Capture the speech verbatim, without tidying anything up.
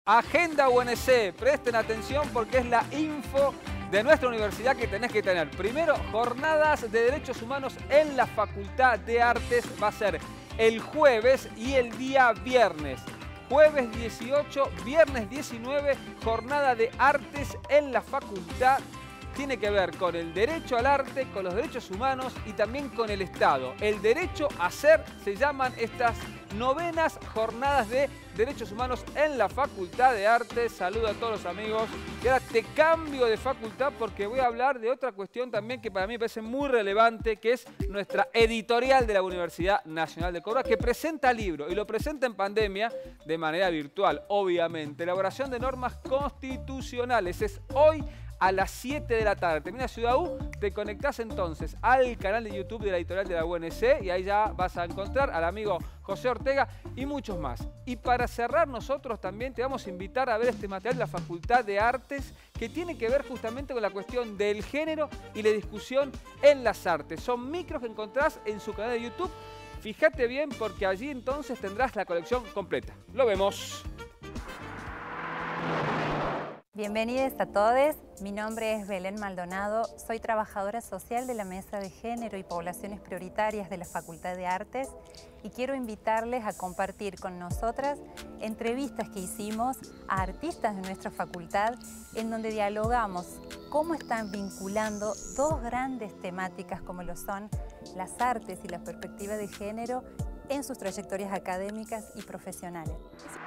Agenda U N C, presten atención porque es la info de nuestra universidad que tenés que tener. Primero, jornadas de derechos humanos en la Facultad de Artes. Va a ser el jueves y el día viernes. Jueves dieciocho, viernes diecinueve, jornada de artes en la facultad. Tiene que ver con el derecho al arte, con los derechos humanos y también con el Estado. El derecho a ser se llaman estas novenas jornadas de derechos humanos en la Facultad de Artes. Saludo a todos los amigos. Y ahora te cambio de facultad porque voy a hablar de otra cuestión también que para mí me parece muy relevante, que es nuestra editorial de la Universidad Nacional de Córdoba, que presenta libro y lo presenta en pandemia de manera virtual, obviamente. Elaboración de normas constitucionales. Es hoy a las siete de la tarde. Termina Ciudad U, te conectás entonces al canal de YouTube de la editorial de la U N C y ahí ya vas a encontrar al amigo José Ortega y muchos más. Y para cerrar, nosotros también te vamos a invitar a ver este material de la Facultad de Artes que tiene que ver justamente con la cuestión del género y la discusión en las artes. Son micros que encontrás en su canal de YouTube. Fíjate bien porque allí entonces tendrás la colección completa. Lo vemos. Bienvenidos a todos, mi nombre es Belén Maldonado, soy trabajadora social de la Mesa de Género y Poblaciones Prioritarias de la Facultad de Artes y quiero invitarles a compartir con nosotras entrevistas que hicimos a artistas de nuestra facultad en donde dialogamos cómo están vinculando dos grandes temáticas como lo son las artes y la perspectiva de género en sus trayectorias académicas y profesionales.